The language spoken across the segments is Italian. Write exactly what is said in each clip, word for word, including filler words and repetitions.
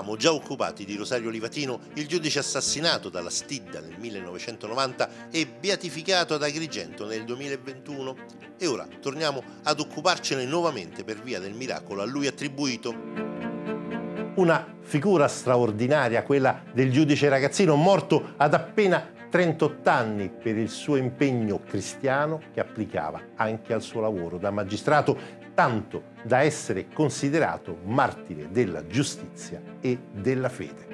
eravamo già occupati di Rosario Livatino, il giudice assassinato dalla Stidda nel millenovecentonovanta e beatificato ad Agrigento nel duemilaventuno, e ora torniamo ad occuparcene nuovamente per via del miracolo a lui attribuito. Una figura straordinaria, quella del giudice ragazzino morto ad appena trentotto anni per il suo impegno cristiano che applicava anche al suo lavoro da magistrato, tanto da essere considerato martire della giustizia e della fede.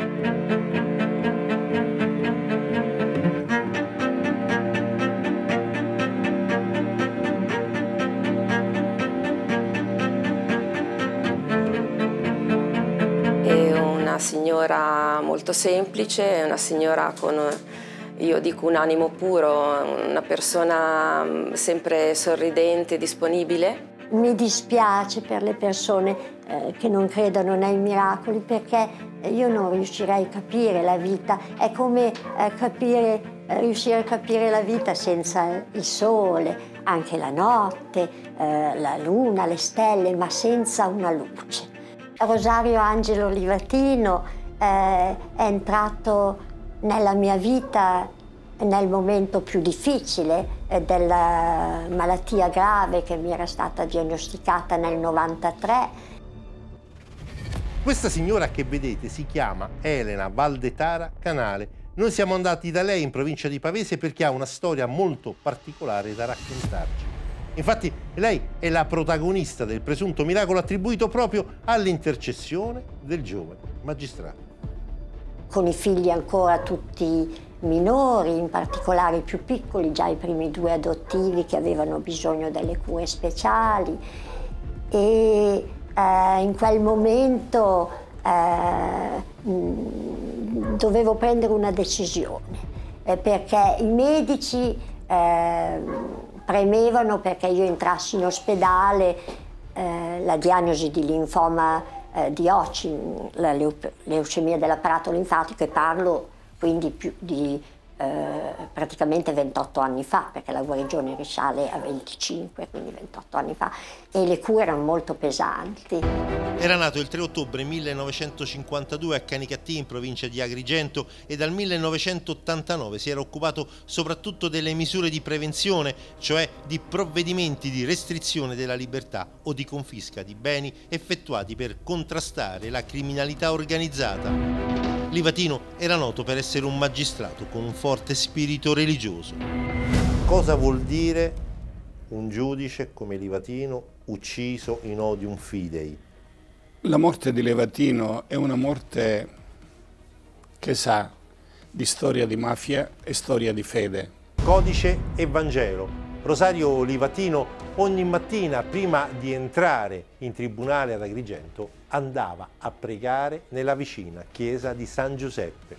È una signora molto semplice, una signora con, io dico, un animo puro, una persona sempre sorridente, disponibile. Mi dispiace per le persone eh, che non credono nei miracoli, perché io non riuscirei a capire la vita. È come eh, capire, eh, riuscire a capire la vita senza il sole, anche la notte, eh, la luna, le stelle, ma senza una luce. Rosario Angelo Livatino eh, è entrato nella mia vita nel momento più difficile eh, della malattia grave che mi era stata diagnosticata nel novantatré. Questa signora che vedete si chiama Elena Valdetara Canale. Noi siamo andati da lei in provincia di Pavese perché ha una storia molto particolare da raccontarci. Infatti lei è la protagonista del presunto miracolo attribuito proprio all'intercessione del giovane magistrato. Con i figli ancora tutti minori, in particolare i più piccoli, già i primi due adottivi che avevano bisogno delle cure speciali, e eh, in quel momento eh, dovevo prendere una decisione eh, perché i medici eh, premevano perché io entrassi in ospedale. Eh, la diagnosi di linfoma eh, di Hodgkin, la leucemia dell'apparato linfatico, e parlo quindi più di eh, praticamente ventotto anni fa, perché la guarigione risale a venticinque, quindi ventotto anni fa, e le cure erano molto pesanti. Era nato il tre ottobre millenovecentocinquantadue a Canicattì, in provincia di Agrigento, e dal millenovecentottantanove si era occupato soprattutto delle misure di prevenzione, cioè di provvedimenti di restrizione della libertà o di confisca di beni effettuati per contrastare la criminalità organizzata. Livatino era noto per essere un magistrato con un forte spirito religioso. Cosa vuol dire un giudice come Livatino ucciso in odium fidei? La morte di Livatino è una morte che sa di storia di mafia e storia di fede. Codice e Vangelo. Rosario Livatino ogni mattina, prima di entrare in tribunale ad Agrigento, andava a pregare nella vicina chiesa di San Giuseppe.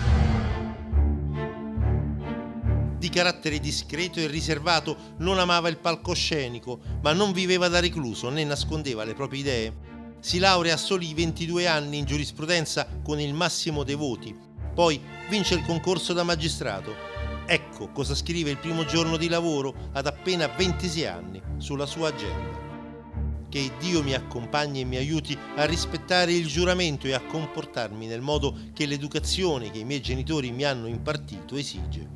Di carattere discreto e riservato, non amava il palcoscenico, ma non viveva da recluso né nascondeva le proprie idee. Si laurea a soli ventidue anni in giurisprudenza con il massimo dei voti. Poi vince il concorso da magistrato. Ecco cosa scrive il primo giorno di lavoro ad appena ventisei anni sulla sua agenda. Che Dio mi accompagni e mi aiuti a rispettare il giuramento e a comportarmi nel modo che l'educazione che i miei genitori mi hanno impartito esige.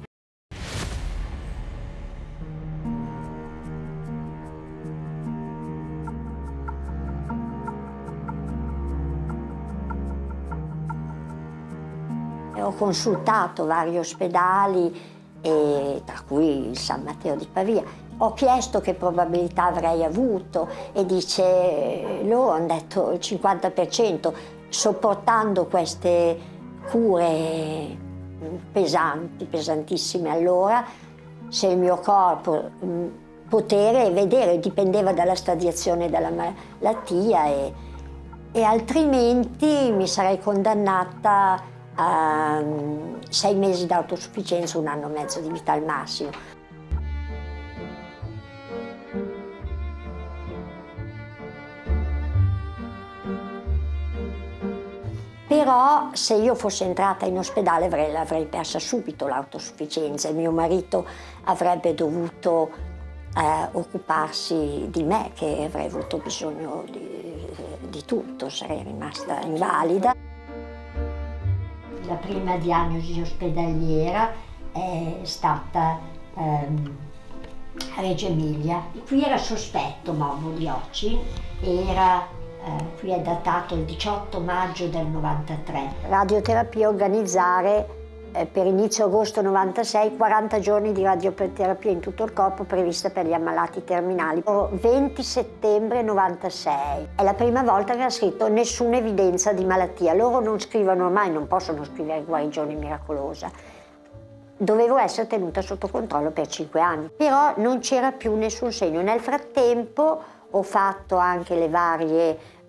Ho consultato vari ospedali, e tra cui il San Matteo di Pavia. Ho chiesto che probabilità avrei avuto e dice, loro hanno detto il cinquanta per cento, sopportando queste cure pesanti, pesantissime allora, se il mio corpo, potere vedere, dipendeva dalla stadiazione della malattia, e, e altrimenti mi sarei condannata a sei mesi d'autosufficienza, un anno e mezzo di vita al massimo. Però se io fossi entrata in ospedale avrei, l'avrei persa subito l'autosufficienza, e mio marito avrebbe dovuto eh, occuparsi di me, che avrei avuto bisogno di, di tutto, sarei rimasta invalida. La prima diagnosi ospedaliera è stata ehm, a Reggio Emilia. Qui era sospetto morbo di Hodgkin, era, eh, qui è datato il diciotto maggio del novantatré. Radioterapia organizzare eh, per inizio agosto novantasei quaranta giorni di radioterapia in tutto il corpo prevista per gli ammalati terminali. venti settembre novantasei. È la prima volta che ha scritto nessuna evidenza di malattia. Loro non scrivono ormai, non possono scrivere guarigione miracolosa. Dovevo essere tenuta sotto controllo per cinque anni, però non c'era più nessun segno. Nel frattempo ho fatto anche le varie eh,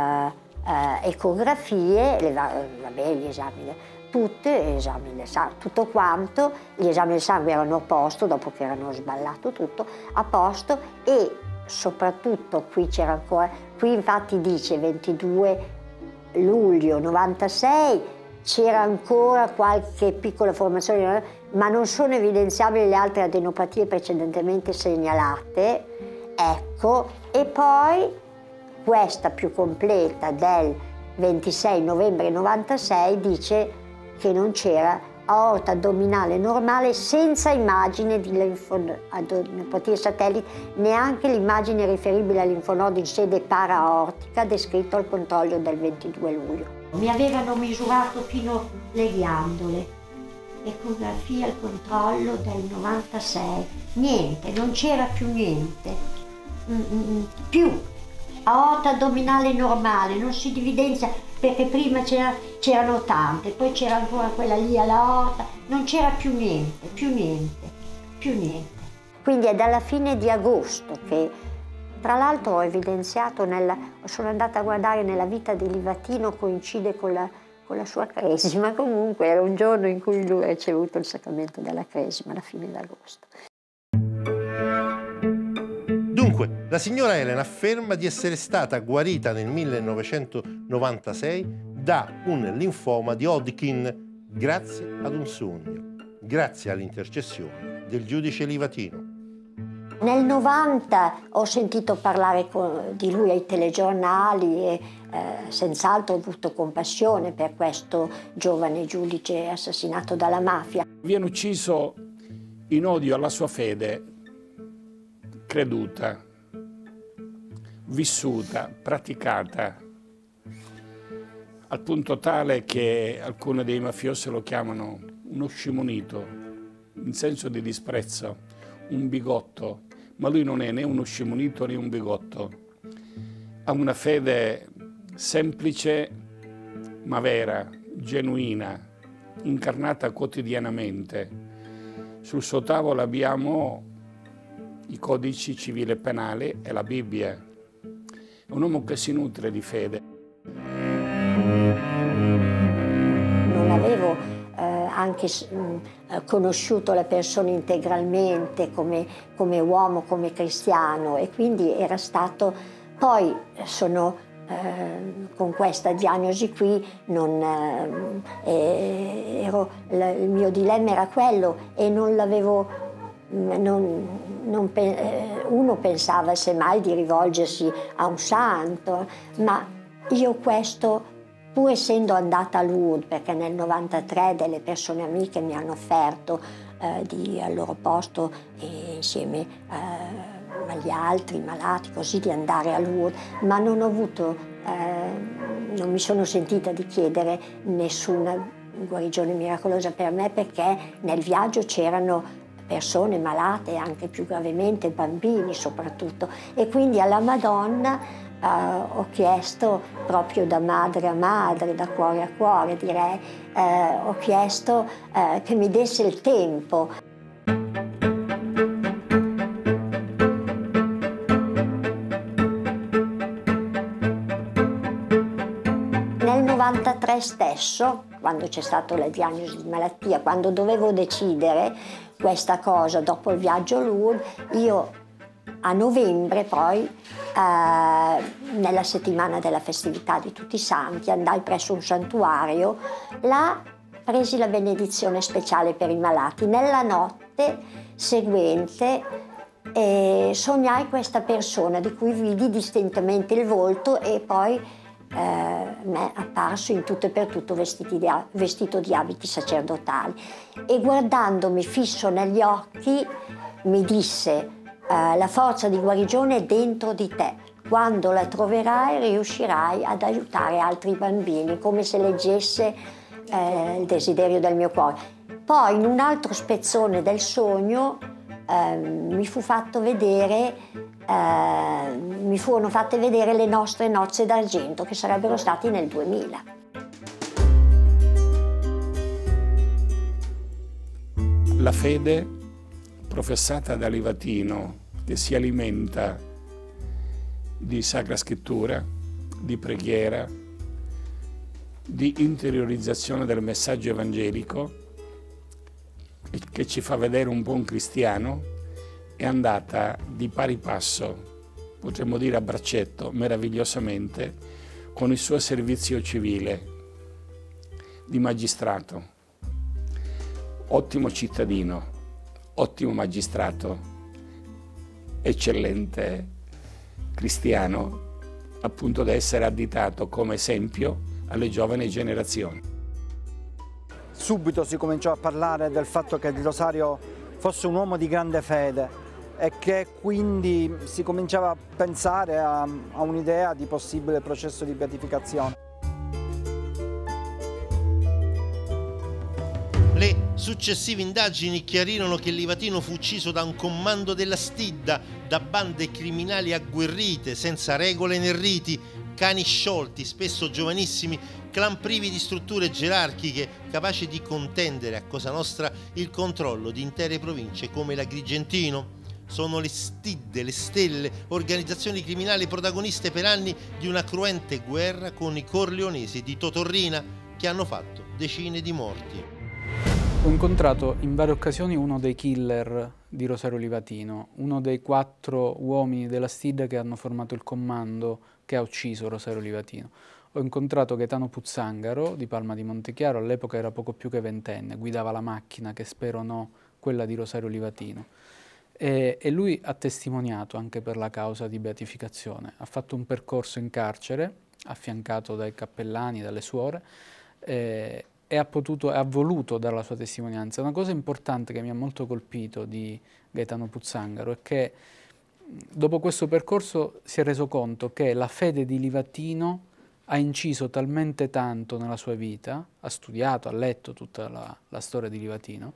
eh, ecografie, le va vabbè, gli esami, tutte, gli esami del sangue, tutto quanto, gli esami del sangue erano a posto, dopo che erano sballato tutto, a posto, e soprattutto qui c'era ancora, qui infatti dice ventidue luglio novantasei, c'era ancora qualche piccola formazione, ma non sono evidenziabili le altre adenopatie precedentemente segnalate, ecco, e poi questa più completa del ventisei novembre novantasei dice che non c'era aorta addominale normale senza immagine di linfoadopatie satellite, neanche l'immagine riferibile al linfonodo in sede paraortica descritto al controllo del ventidue luglio. Mi avevano misurato fino le ghiandole, ecografia al controllo del novantasei, niente, non c'era più niente, Mm-mm. più aorta addominale normale, non si evidenzia perché prima c'erano tante, poi c'era ancora quella lì all'aorta, non c'era più niente, più niente, più niente. Quindi è dalla fine di agosto che, tra l'altro, ho evidenziato, nella, sono andata a guardare nella vita di Livatino, coincide con la, con la sua cresima, comunque era un giorno in cui lui ha ricevuto il sacramento della cresima, alla fine d'agosto. Dunque, la signora Elena afferma di essere stata guarita nel millenovecentonovantasei da un linfoma di Hodgkin grazie ad un sogno, grazie all'intercessione del giudice Livatino. Nel novanta ho sentito parlare di lui ai telegiornali e eh, senz'altro ho avuto compassione per questo giovane giudice assassinato dalla mafia. Viene ucciso in odio alla sua fede, creduta, vissuta, praticata, al punto tale che alcuni dei mafiosi lo chiamano uno scimunito, in senso di disprezzo, un bigotto, ma lui non è né uno scimunito né un bigotto. Ha una fede semplice ma vera, genuina, incarnata quotidianamente. Sul suo tavolo abbiamo i codici civile e penale e la Bibbia. È un uomo che si nutre di fede. Non avevo eh, anche mh, conosciuto la persona integralmente come, come uomo, come cristiano, e quindi era stato, poi sono eh, con questa diagnosi qui, non, eh, ero, il mio dilemma era quello e non l'avevo. Non, non, uno pensava semmai di rivolgersi a un santo, ma io questo, pur essendo andata a Lourdes, perché nel novantatré delle persone amiche mi hanno offerto eh, di, al loro posto e insieme eh, agli altri malati così di andare a Lourdes, ma non ho avuto, eh, non mi sono sentita di chiedere nessuna guarigione miracolosa per me, perché nel viaggio c'erano persone malate, anche più gravemente, bambini soprattutto, e quindi alla Madonna eh, ho chiesto, proprio da madre a madre, da cuore a cuore direi, eh, ho chiesto eh, che mi desse il tempo. Nel novantatré stesso, quando c'è stata la diagnosi di malattia, quando dovevo decidere questa cosa dopo il viaggio a Lourdes, io a novembre poi, eh, nella settimana della festività di Tutti i Santi, andai presso un santuario, là presi la benedizione speciale per i malati. Nella notte seguente eh, sognai questa persona di cui vidi distintamente il volto e poi eh, me apparso in tutto e per tutto vestiti di, vestito di abiti sacerdotali e guardandomi fisso negli occhi mi disse eh, la forza di guarigione è dentro di te, quando la troverai riuscirai ad aiutare altri bambini, come se leggesse eh, il desiderio del mio cuore. Poi in un altro spezzone del sogno eh, mi fu fatto vedere Eh, mi furono fatte vedere le nostre nozze d'argento che sarebbero stati nel duemila. La fede professata da Livatino, che si alimenta di Sacra Scrittura, di preghiera, di interiorizzazione del messaggio evangelico, che ci fa vedere un buon cristiano, è andata di pari passo, potremmo dire a braccetto, meravigliosamente, con il suo servizio civile di magistrato. Ottimo cittadino, ottimo magistrato, eccellente cristiano, appunto da essere additato come esempio alle giovani generazioni. Subito si cominciò a parlare del fatto che Di Rosario fosse un uomo di grande fede, e che quindi si cominciava a pensare a, a un'idea di possibile processo di beatificazione. Le successive indagini chiarirono che Livatino fu ucciso da un comando della Stidda, da bande criminali agguerrite, senza regole né riti, cani sciolti, spesso giovanissimi, clan privi di strutture gerarchiche, capaci di contendere a Cosa Nostra il controllo di intere province come l'Agrigentino. Sono le Stidde, le Stelle, organizzazioni criminali protagoniste per anni di una cruente guerra con i corleonesi di Totorrina, che hanno fatto decine di morti. Ho incontrato in varie occasioni uno dei killer di Rosario Livatino, uno dei quattro uomini della Stidda che hanno formato il comando che ha ucciso Rosario Livatino. Ho incontrato Gaetano Puzzangaro di Palma di Montechiaro, all'epoca era poco più che ventenne, guidava la macchina che speronò quella di Rosario Livatino. E, e lui ha testimoniato anche per la causa di beatificazione. Ha fatto un percorso in carcere, affiancato dai cappellani, dalle suore, eh, e ha, potuto, ha voluto dare la sua testimonianza. Una cosa importante che mi ha molto colpito di Gaetano Puzzangaro è che dopo questo percorso si è reso conto che la fede di Livatino ha inciso talmente tanto nella sua vita, ha studiato, ha letto tutta la, la storia di Livatino,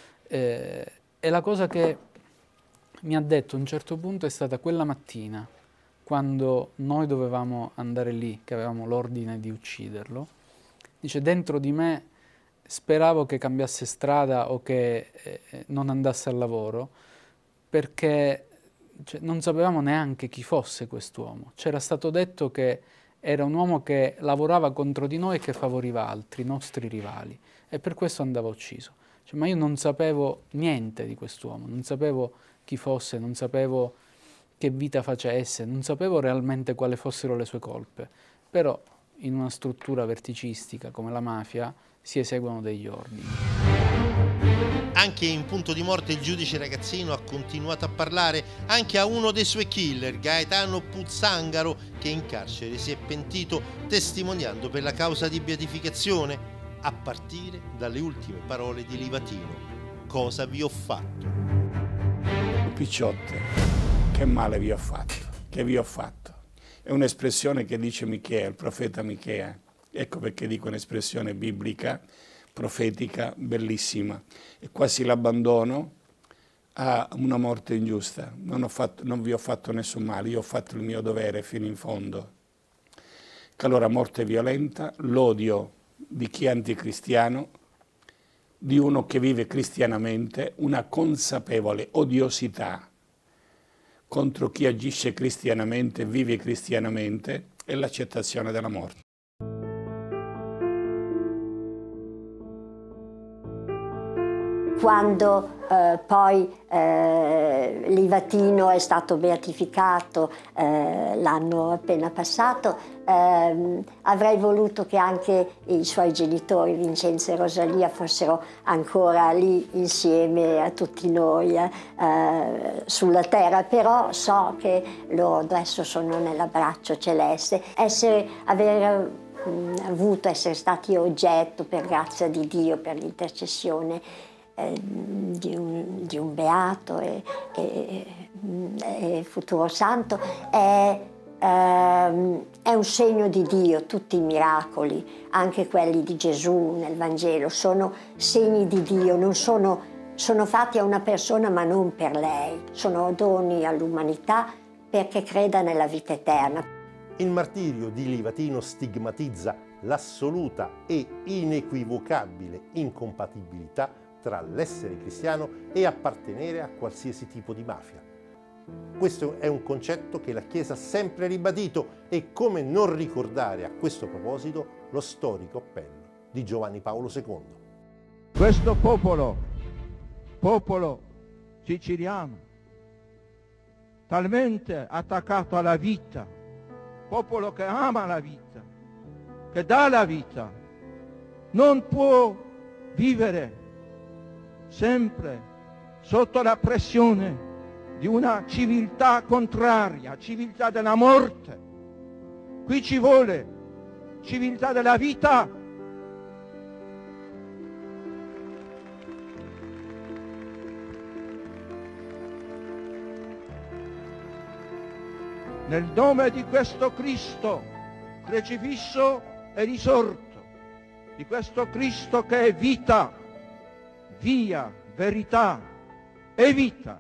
eh, e la cosa che mi ha detto a un certo punto è stata quella mattina, quando noi dovevamo andare lì, che avevamo l'ordine di ucciderlo, dice, dentro di me speravo che cambiasse strada o che eh, non andasse al lavoro, perché cioè, non sapevamo neanche chi fosse quest'uomo. C'era stato detto che era un uomo che lavorava contro di noi e che favoriva altri, i nostri rivali, e per questo andava ucciso. Cioè, ma io non sapevo niente di quest'uomo, non sapevo chi fosse, non sapevo che vita facesse, non sapevo realmente quali fossero le sue colpe, però in una struttura verticistica come la mafia si eseguono degli ordini. Anche in punto di morte il giudice ragazzino ha continuato a parlare anche a uno dei suoi killer, Gaetano Puzzangaro, che in carcere si è pentito testimoniando per la causa di beatificazione, a partire dalle ultime parole di Livatino. Cosa vi ho fatto? Picciotte, che male vi ho fatto, che vi ho fatto. È un'espressione che dice Michea, il profeta Michea. Ecco perché dico un'espressione biblica, profetica, bellissima. E quasi l'abbandono a una morte ingiusta. Non, ho fatto, non vi ho fatto nessun male, io ho fatto il mio dovere fino in fondo. Che allora morte violenta, l'odio di chi è anticristiano, di uno che vive cristianamente, una consapevole odiosità contro chi agisce cristianamente, vive cristianamente, e l'accettazione della morte. quando eh, poi eh, Livatino è stato beatificato eh, l'anno appena passato, eh, avrei voluto che anche i suoi genitori, Vincenzo e Rosalia, fossero ancora lì insieme a tutti noi eh, sulla terra, però so che loro adesso sono nell'abbraccio celeste. Essere, aver mh, avuto, essere stati oggetto, per grazia di Dio, per l'intercessione eh, di, un, di un beato e, e, e futuro santo, è, ehm, è un segno di Dio. Tutti i miracoli, anche quelli di Gesù nel Vangelo, sono segni di Dio, non sono, sono fatti a una persona ma non per lei, sono doni all'umanità perché creda nella vita eterna. Il martirio di Livatino stigmatizza l'assoluta e inequivocabile incompatibilità tra l'essere cristiano e appartenere a qualsiasi tipo di mafia. Questo è un concetto che la Chiesa ha sempre ribadito, e come non ricordare a questo proposito lo storico appello di Giovanni Paolo secondo. Questo popolo, popolo siciliano, talmente attaccato alla vita, popolo che ama la vita, che dà la vita, non può vivere sempre sotto la pressione di una civiltà contraria, civiltà della morte. Qui ci vuole civiltà della vita. Nel nome di questo Cristo crocifisso e risorto, di questo Cristo che è vita, via, verità e vita.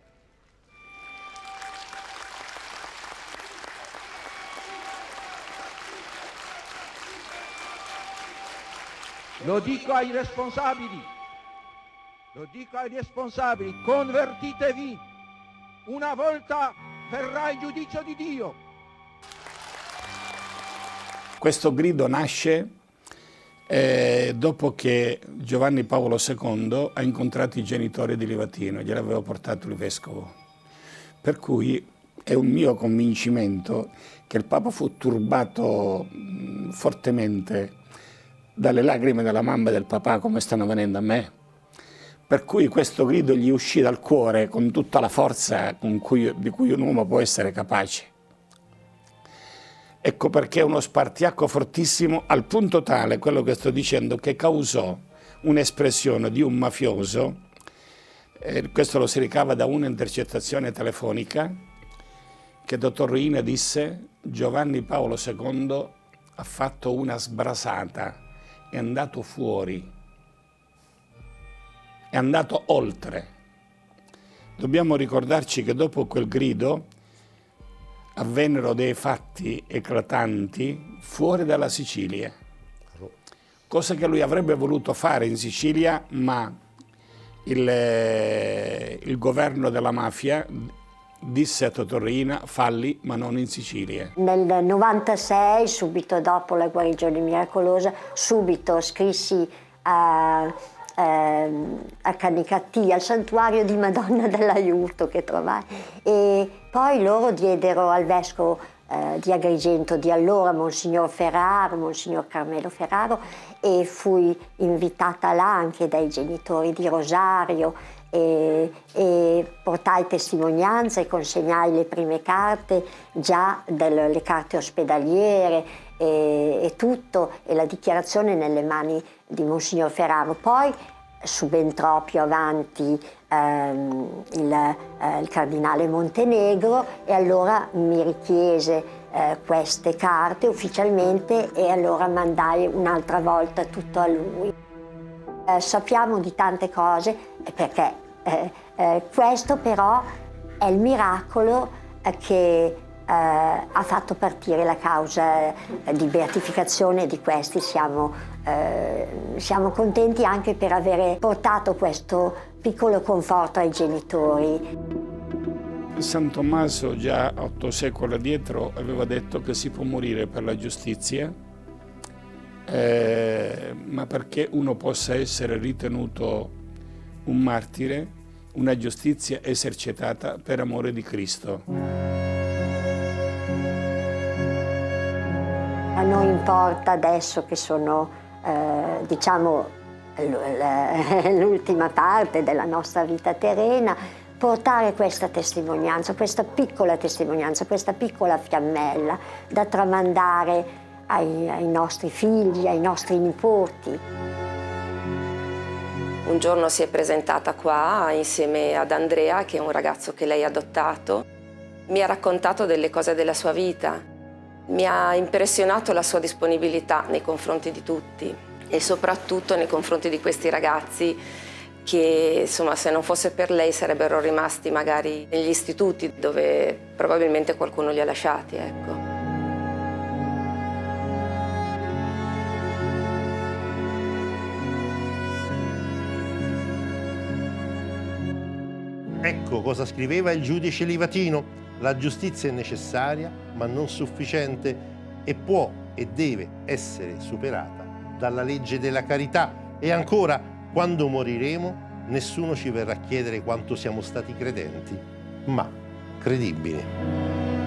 Lo dico ai responsabili, lo dico ai responsabili, convertitevi, una volta verrà il giudizio di Dio. Questo grido nasce eh, dopo che Giovanni Paolo secondo ha incontrato i genitori di Livatino, gliel'aveva portato il vescovo. Per cui è un mio convincimento che il Papa fu turbato mh, fortemente dalle lacrime della mamma e del papà, come stanno venendo a me. Per cui questo grido gli uscì dal cuore con tutta la forza con cui, di cui un uomo può essere capace. Ecco perché è uno spartiacco fortissimo, al punto tale, quello che sto dicendo, che causò un'espressione di un mafioso, eh, questo lo si ricava da un'intercettazione telefonica, che dottor Ruina disse: Giovanni Paolo secondo ha fatto una sbrasata, è andato fuori, è andato oltre. Dobbiamo ricordarci che dopo quel grido avvennero dei fatti eclatanti fuori dalla Sicilia, cosa che lui avrebbe voluto fare in Sicilia, ma il, il governo della mafia disse a Totò Riina: falli, ma non in Sicilia. Nel novantasei, subito dopo la guarigione miracolosa, subito scrissi a, a, a Canicattì, al santuario di Madonna dell'Aiuto che trovai, e poi loro diedero al vescovo eh, di Agrigento di allora, Monsignor Ferraro, Monsignor Carmelo Ferraro, e fui invitata là anche dai genitori di Rosario, E, e portai testimonianza e consegnai le prime carte, già delle le carte ospedaliere e, e tutto, e la dichiarazione nelle mani di Monsignor Ferraro. Poi subentrò più avanti ehm, il, eh, il cardinale Montenegro, e allora mi richiese eh, queste carte ufficialmente, e allora mandai un'altra volta tutto a lui. Eh, sappiamo di tante cose perché Eh, eh, questo però è il miracolo eh, che eh, ha fatto partire la causa eh, di beatificazione di questi. Siamo, eh, siamo contenti anche per avere portato questo piccolo conforto ai genitori. San Tommaso già otto secoli addietro aveva detto che si può morire per la giustizia, eh, ma perché uno possa essere ritenuto un martire, una giustizia esercitata per amore di Cristo. A noi importa adesso che sono, eh, diciamo, l'ultima parte della nostra vita terrena, portare questa testimonianza, questa piccola testimonianza, questa piccola fiammella da tramandare ai, ai nostri figli, ai nostri nipoti. Un giorno si è presentata qua insieme ad Andrea, che è un ragazzo che lei ha adottato. Mi ha raccontato delle cose della sua vita. Mi ha impressionato la sua disponibilità nei confronti di tutti e soprattutto nei confronti di questi ragazzi che, insomma, se non fosse per lei sarebbero rimasti magari negli istituti dove probabilmente qualcuno li ha lasciati, ecco. Ecco cosa scriveva il giudice Livatino. La giustizia è necessaria, ma non sufficiente, e può e deve essere superata dalla legge della carità. E ancora, quando moriremo, nessuno ci verrà a chiedere quanto siamo stati credenti, ma credibili.